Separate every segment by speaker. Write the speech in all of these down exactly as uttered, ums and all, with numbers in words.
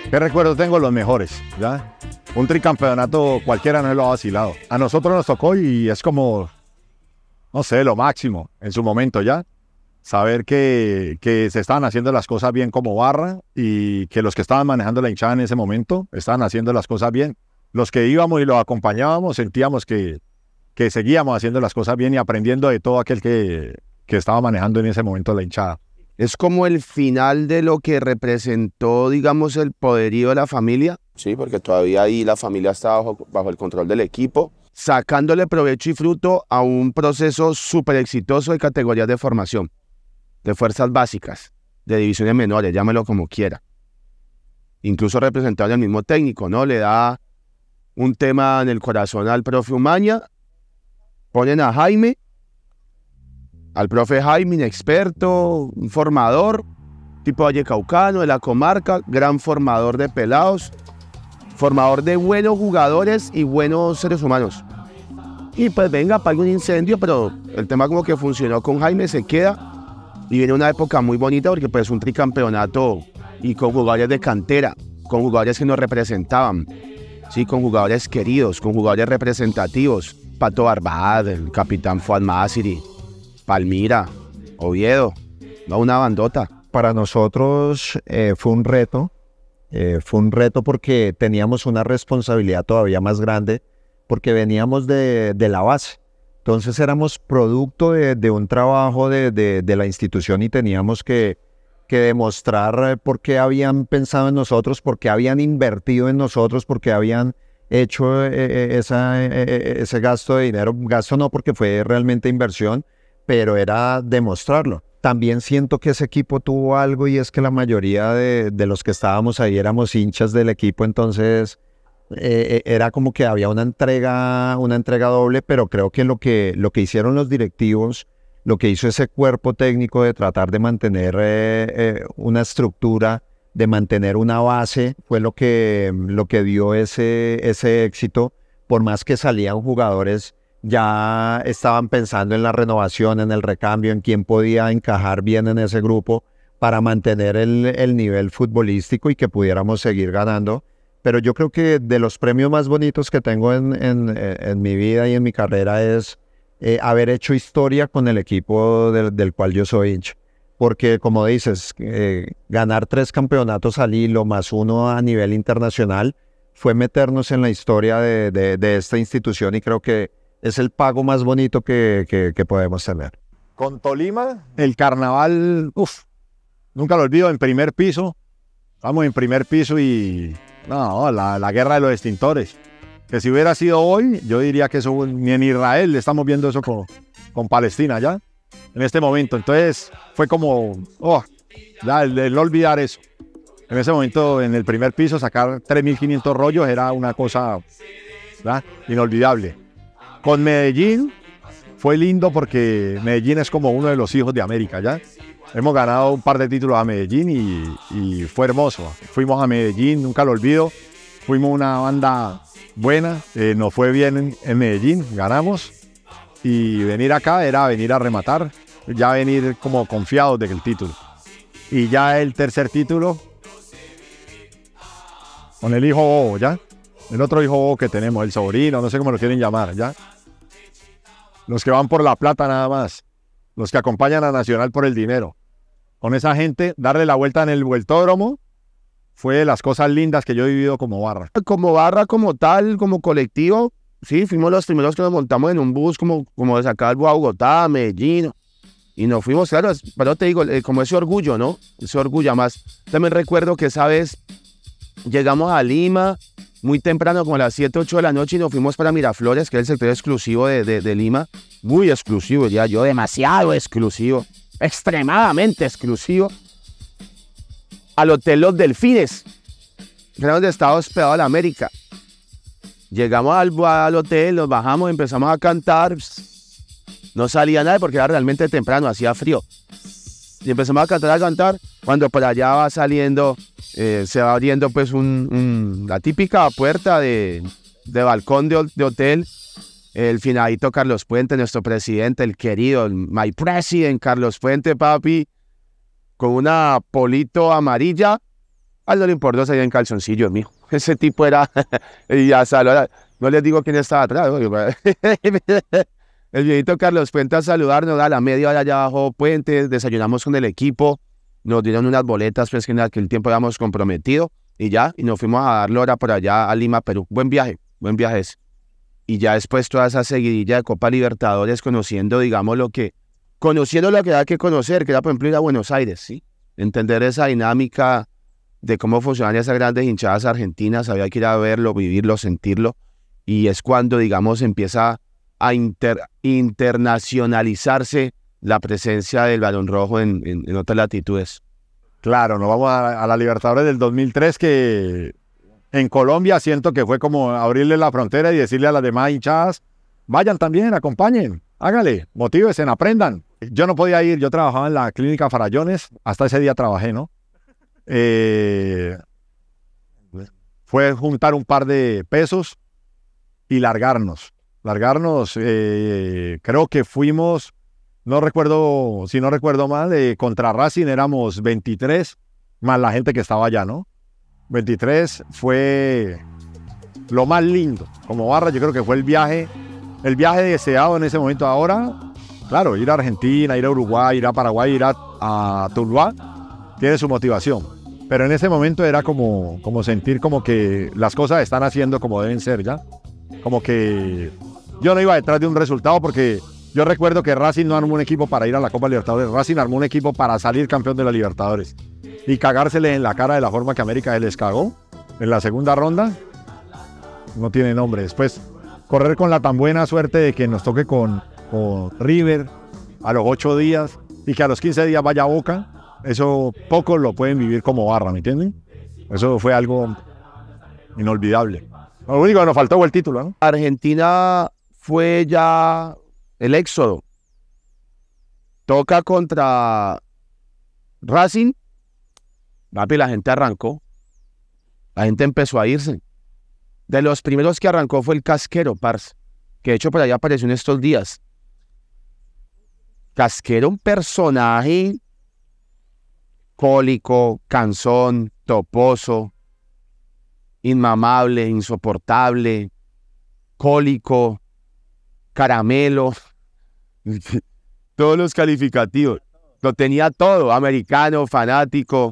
Speaker 1: ¿Qué recuerdos tengo? Los mejores, ¿ya? Un tricampeonato cualquiera no lo ha vacilado. A nosotros nos tocó y es como, no sé, lo máximo en su momento, ¿ya? Saber que, que se estaban haciendo las cosas bien como barra y que los que estaban manejando la hinchada en ese momento estaban haciendo las cosas bien. Los que íbamos y los acompañábamos sentíamos que, que seguíamos haciendo las cosas bien y aprendiendo de todo aquel que, que estaba manejando en ese momento la hinchada.
Speaker 2: Es como el final de lo que representó, digamos, el poderío de la familia. Sí, porque todavía ahí la familia está bajo, bajo el control del equipo, sacándole provecho y fruto a un proceso súper exitoso de categorías de formación, de fuerzas básicas, de divisiones menores, llámelo como quiera. Incluso representado en el mismo técnico, ¿no? Le da un tema en el corazón al profe Umaña, ponen a Jaime, al profe Jaime, inexperto, un formador, tipo vallecaucano, de la comarca, gran formador de pelados, formador de buenos jugadores y buenos seres humanos. Y pues venga, apague un incendio, pero el tema como que funcionó con Jaime, se queda, y viene una época muy bonita porque pues un tricampeonato y con jugadores de cantera, con jugadores que nos representaban, sí, con jugadores queridos, con jugadores representativos, Pato Barbad, el capitán Fuad Masiri, Palmira, Oviedo, no, una bandota.
Speaker 3: Para nosotros eh, fue un reto, eh, fue un reto porque teníamos una responsabilidad todavía más grande, porque veníamos de, de la base. Entonces éramos producto de, de un trabajo de, de, de la institución y teníamos que, que demostrar por qué habían pensado en nosotros, por qué habían invertido en nosotros, por qué habían hecho eh, esa, eh, ese gasto de dinero. Gasto no, porque fue realmente inversión, pero era demostrarlo. También siento que ese equipo tuvo algo y es que la mayoría de, de los que estábamos ahí éramos hinchas del equipo, entonces eh, era como que había una entrega, una entrega doble, pero creo que lo, que lo que hicieron los directivos, lo que hizo ese cuerpo técnico de tratar de mantener eh, eh, una estructura, de mantener una base, fue lo que, lo que dio ese, ese éxito, por más que salían jugadores. Ya estaban pensando en la renovación, en el recambio, en quién podía encajar bien en ese grupo para mantener el, el nivel futbolístico y que pudiéramos seguir ganando. Pero yo creo que de los premios más bonitos que tengo en, en, en mi vida y en mi carrera es eh, haber hecho historia con el equipo del, del cual yo soy hincha. Porque como dices, eh, ganar tres campeonatos al hilo más uno a nivel internacional fue meternos en la historia de, de, de esta institución y creo que es el pago más bonito que, que, que podemos tener.
Speaker 1: Con Tolima, el carnaval, uff, nunca lo olvido, en primer piso. Vamos en primer piso y no, la, la guerra de los extintores. Que si hubiera sido hoy, yo diría que eso ni en Israel estamos viendo eso con, con Palestina ya, en este momento. Entonces fue como, oh, ya el, el no olvidar eso. En ese momento, en el primer piso, sacar tres mil quinientos rollos era una cosa, ¿verdad?, inolvidable. Con Medellín fue lindo porque Medellín es como uno de los hijos de América, ¿ya? Hemos ganado un par de títulos a Medellín y, y fue hermoso. Fuimos a Medellín, nunca lo olvido. Fuimos una banda buena, eh, nos fue bien en, en Medellín, ganamos. Y venir acá era venir a rematar, ya venir como confiados de que el título. Y ya el tercer título, con el hijo Bobo, ¿ya? El otro hijo Bobo que tenemos, el sobrino, no sé cómo lo quieren llamar, ¿ya? Los que van por la plata nada más, los que acompañan a Nacional por el dinero. Con esa gente, darle la vuelta en el vueltódromo fue de las cosas lindas que yo he vivido como barra.
Speaker 2: Como barra, como tal, como colectivo, sí, fuimos los primeros que nos montamos en un bus como, como de sacar a Bogotá, Medellín, y nos fuimos, claro, pero te digo, eh, como ese orgullo, ¿no? Ese orgullo, más. También recuerdo que esa vez llegamos a Lima muy temprano, como a las siete, ocho de la noche, y nos fuimos para Miraflores, que es el sector exclusivo de, de, de Lima. Muy exclusivo, ya yo, demasiado exclusivo, extremadamente exclusivo. Al Hotel Los Delfines, que era donde estaba hospedado la América. Llegamos al, al hotel, nos bajamos, empezamos a cantar. No salía nada porque era realmente temprano, hacía frío. Y empezamos a cantar, a cantar. Cuando por allá va saliendo, eh, se va abriendo pues un, un, la típica puerta de, de balcón de, de hotel. El finadito Carlos Puente, nuestro presidente, el querido, el my president Carlos Puente, papi, con una polito amarilla, A él no le importó salir en calzoncillos, mijo. Ese tipo era... y ya saludar. No les digo quién estaba atrás. El viejito Carlos Puente a saludarnos, a la media hora allá abajo Puentes, desayunamos con el equipo, nos dieron unas boletas pues que en aquel tiempo habíamos comprometido y ya, y nos fuimos a dar lora por allá a Lima, Perú. Buen viaje, buen viaje ese. Y ya después toda esa seguidilla de Copa Libertadores, conociendo, digamos, lo que, conociendo lo que había que conocer, que era, por ejemplo, ir a Buenos Aires, ¿sí? Entender esa dinámica de cómo funcionan esas grandes hinchadas argentinas, había que ir a verlo, vivirlo, sentirlo, y es cuando, digamos, empieza a inter, internacionalizarse la presencia del Barón Rojo en, en, en otras latitudes.
Speaker 1: Claro, nos vamos a, a la Libertadores del dos mil tres, que en Colombia siento que fue como abrirle la frontera y decirle a las demás hinchadas, vayan también, acompañen, hágale, motívense, aprendan. Yo no podía ir, yo trabajaba en la clínica Farallones, hasta ese día trabajé, ¿no? Eh, fue juntar un par de pesos y largarnos. Largarnos, eh, creo que fuimos, no recuerdo, si no recuerdo mal, eh, contra Racing éramos veintitrés, más la gente que estaba allá, ¿no? veintitrés fue lo más lindo. Como barra, yo creo que fue el viaje, el viaje deseado en ese momento. Ahora, claro, ir a Argentina, ir a Uruguay, ir a Paraguay, ir a, a Tuluá, tiene su motivación. Pero en ese momento era como, como sentir como que las cosas están haciendo como deben ser, ¿ya? Como que yo no iba detrás de un resultado, porque yo recuerdo que Racing no armó un equipo para ir a la Copa Libertadores. Racing armó un equipo para salir campeón de la Libertadores. Y cagársele en la cara de la forma que América se les cagó en la segunda ronda, no tiene nombre. Después, correr con la tan buena suerte de que nos toque con, con River a los ocho días y que a los quince días vaya a Boca, eso pocos lo pueden vivir como barra, ¿me entienden? Eso fue algo inolvidable. Lo único que nos faltó fue el título, ¿no?
Speaker 2: Argentina fue ya el éxodo. Toca contra Racing. Papi, la gente arrancó. La gente empezó a irse. De los primeros que arrancó fue el Casquero, parce, que de hecho por allá apareció en estos días. Casquero, un personaje cólico, cansón, toposo, inmamable, insoportable, cólico, caramelo, todos los calificativos. Lo tenía todo, americano, fanático.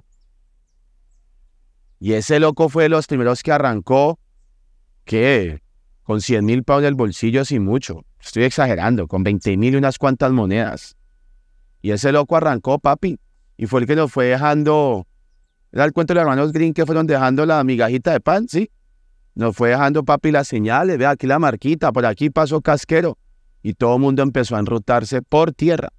Speaker 2: Y ese loco fue de los primeros que arrancó, ¿qué? Con cien mil pounds en el bolsillo, sin mucho. Estoy exagerando, con veinte mil y unas cuantas monedas. Y ese loco arrancó, papi. Y fue el que nos fue dejando, era el cuento de los hermanos Green que fueron dejando la migajita de pan, ¿sí? Nos fue dejando, papi, las señales. Ve aquí la marquita, por aquí pasó Casquero. Y todo el mundo empezó a enrutarse por tierra.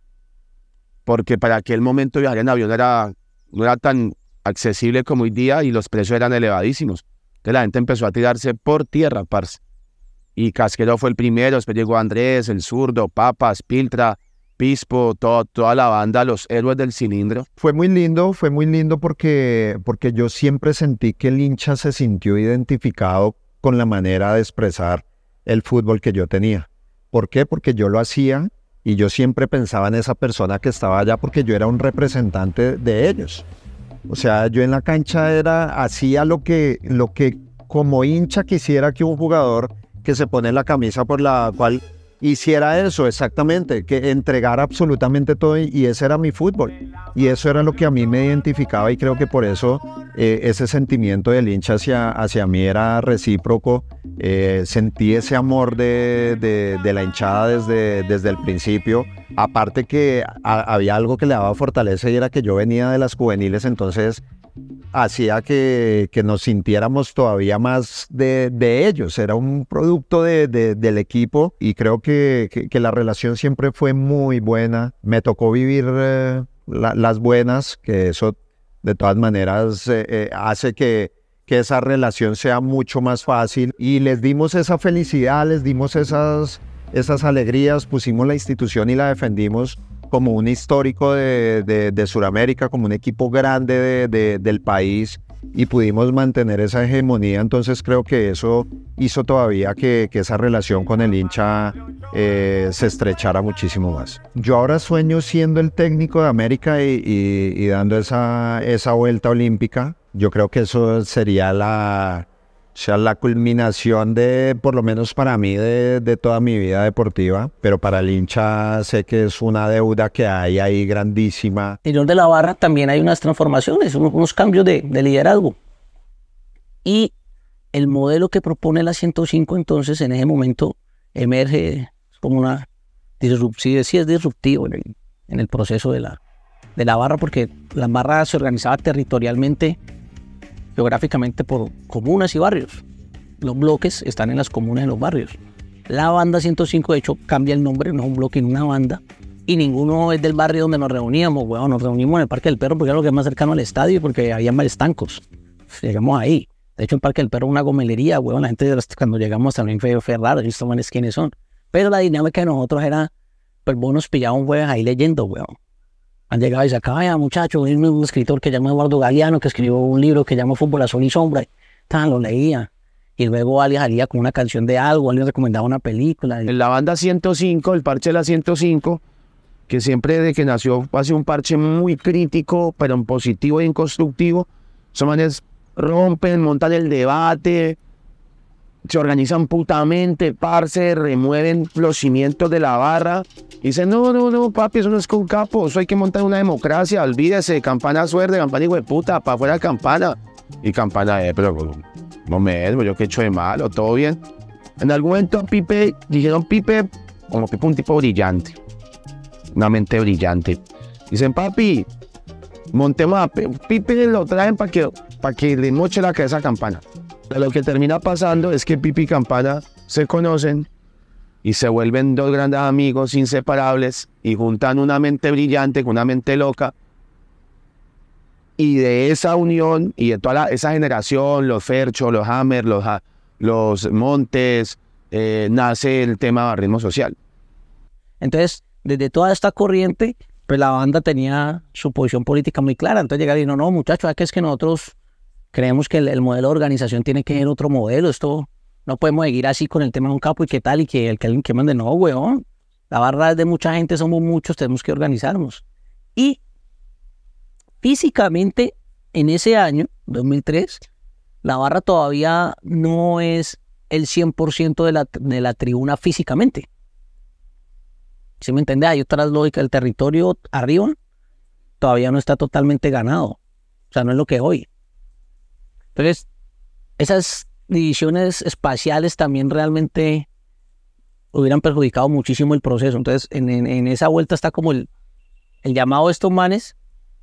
Speaker 2: Porque para aquel momento viajar en avión era, no era tan accesible como hoy día y los precios eran elevadísimos. Entonces la gente empezó a tirarse por tierra, parce. Y Casquero fue el primero, después llegó Andrés, el zurdo, Papas, Piltra, Pispo, todo, toda la banda, los héroes del cilindro.
Speaker 3: Fue muy lindo, fue muy lindo porque, porque yo siempre sentí que el hincha se sintió identificado con la manera de expresar el fútbol que yo tenía. ¿Por qué? Porque yo lo hacía y yo siempre pensaba en esa persona que estaba allá porque yo era un representante de ellos. O sea, yo en la cancha era, hacía lo que, lo que como hincha quisiera que un jugador que se pone la camisa por la cual hiciera eso, exactamente, que entregara absolutamente todo, y ese era mi fútbol. Y eso era lo que a mí me identificaba, y creo que por eso eh, ese sentimiento del hincha hacia, hacia mí era recíproco. Eh, sentí ese amor de, de, de la hinchada desde, desde el principio. Aparte que a, había algo que le daba fortaleza, y era que yo venía de las juveniles, entonces hacía que, que nos sintiéramos todavía más de, de ellos. Era un producto de, de, del equipo, y creo que, que, que la relación siempre fue muy buena. Me tocó vivir eh, la, las buenas, que eso de todas maneras eh, eh, hace que, que esa relación sea mucho más fácil, y les dimos esa felicidad, les dimos esas, esas alegrías, pusimos la institución y la defendimos como un histórico de, de, de Sudamérica, como un equipo grande de, de, del país, y pudimos mantener esa hegemonía. Entonces creo que eso hizo todavía que, que esa relación con el hincha eh, se estrechara muchísimo más. Yo ahora sueño siendo el técnico de América y, y, y dando esa, esa vuelta olímpica. Yo creo que eso sería la, o sea, la culminación de, por lo menos para mí, de, de toda mi vida deportiva, pero para el hincha sé que es una deuda que hay ahí grandísima.
Speaker 4: En el interior de la barra también hay unas transformaciones, unos, unos cambios de, de liderazgo. Y el modelo que propone la ciento cinco entonces en ese momento emerge como una disrupción, sí es disruptivo en el, en el proceso de la, de la barra, porque la barra se organizaba territorialmente, geográficamente por comunas y barrios. Los bloques están en las comunas y en los barrios. La banda ciento cinco de hecho cambia el nombre, no es un bloque, en una banda, y ninguno es del barrio donde nos reuníamos, weón. Nos reunimos en el Parque del Perro porque era lo que es más cercano al estadio y porque había más estancos. Llegamos ahí. De hecho, en Parque del Perro una gomelería, weón. La gente cuando llegamos también fue, fue raro, estos manes quiénes son. Pero la dinámica de nosotros era, pues vos nos pillaban, weón, ahí leyendo, weón. Han llegado y se acaba, ya muchachos, hay un escritor que se llama Eduardo Galeano, que escribió un libro que se llama Fútbol a Sol y Sombra. Tan, lo leía. Y luego alguien salía con una canción de algo, alguien recomendaba una película.
Speaker 2: En la banda ciento cinco, el parche de la ciento cinco, que siempre desde que nació ha sido un parche muy crítico, pero en positivo y en constructivo. Esos manes rompen, montan el debate, se organizan putamente, parce, remueven los cimientos de la barra. Y dicen, no, no, no, papi, eso no es con capo, eso hay que montar una democracia, olvídese, campana suerte, campana hijo de puta, para afuera campana. Y campana, eh, pero no me yo qué he hecho de malo, todo bien. En algún momento a Pipe, dijeron Pipe, como Pipe un tipo brillante, una mente brillante. Dicen, papi, montemos a Pipe, lo traen para que, pa que le moche la cabeza a Campana. Pero lo que termina pasando es que Pipe y Campana se conocen y se vuelven dos grandes amigos inseparables y juntan una mente brillante con una mente loca. Y de esa unión y de toda la, esa generación, los Fercho, los Hammer, los, los Montes, eh, nace el tema de barrismo social.
Speaker 4: Entonces, desde toda esta corriente, pues la banda tenía su posición política muy clara. Entonces llegaron y dijeron, no, muchachos, es que nosotros creemos que el, el modelo de organización tiene que ser otro modelo. Esto no podemos seguir así con el tema de un capo y qué tal, y que el que alguien que mande, no, weón. La barra es de mucha gente, somos muchos, tenemos que organizarnos. Y físicamente, en ese año, dos mil tres, la barra todavía no es el cien por ciento de la, de la tribuna físicamente. ¿Sí me entiendes? Hay otras lógicas. El territorio arriba todavía no está totalmente ganado. O sea, no es lo que es hoy. Entonces, esas divisiones espaciales también realmente hubieran perjudicado muchísimo el proceso. Entonces, en, en, en esa vuelta está como el, el llamado de estos manes.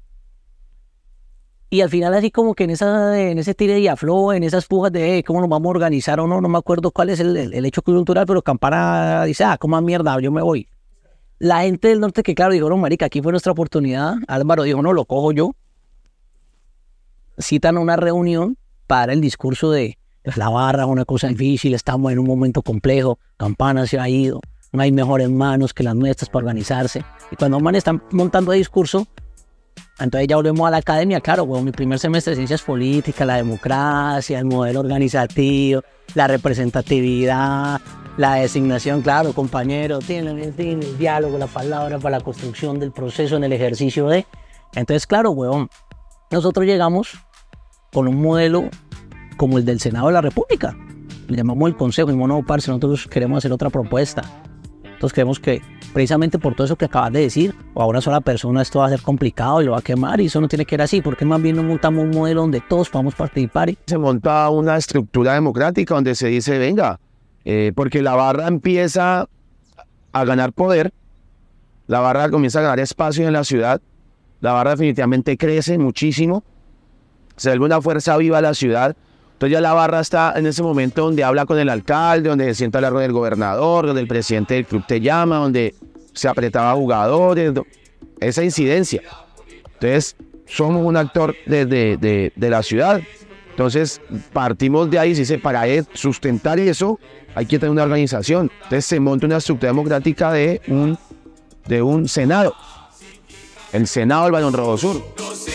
Speaker 4: Y al final así como que en, esa, en ese tire y afloje, en esas pujas de eh, cómo nos vamos a organizar o no, no me acuerdo cuál es el, el, el hecho coyuntural, pero Campana dice, ah, cómo mierda, yo me voy. La gente del norte que claro dijo, no, marica, aquí fue nuestra oportunidad. Álvaro dijo, no, lo cojo yo. Citan una reunión para el discurso de la barra, una cosa difícil, estamos en un momento complejo, Campana se ha ido, no hay mejores manos que las nuestras para organizarse. Y cuando man están montando el discurso, entonces ya volvemos a la academia, claro, bueno, mi primer semestre de ciencias políticas, la democracia, el modelo organizativo, la representatividad, la designación, claro, compañero, tiene, tiene el diálogo, la palabra para la construcción del proceso en el ejercicio de... Entonces, claro, weón, nosotros llegamos con un modelo como el del Senado de la República. Le llamamos el Consejo y no, parce, nosotros queremos hacer otra propuesta. Entonces creemos que precisamente por todo eso que acabas de decir, o a una sola persona esto va a ser complicado y lo va a quemar, y eso no tiene que ser así, porque más bien nos montamos un modelo donde todos podamos participar. Y...
Speaker 2: se monta una estructura democrática donde se dice, venga, eh, porque la barra empieza a ganar poder, la barra comienza a ganar espacio en la ciudad, la barra definitivamente crece muchísimo, se vuelve una fuerza viva a la ciudad. Entonces ya la barra está en ese momento donde habla con el alcalde, donde se sienta a hablar con el gobernador, donde el presidente del club te llama, donde se apretaba a jugadores, esa incidencia. Entonces somos un actor de, de, de, de la ciudad. Entonces partimos de ahí, se dice, para sustentar eso hay que tener una organización. Entonces se monta una estructura democrática de un, de un Senado. El Senado del Balón Rojo Sur.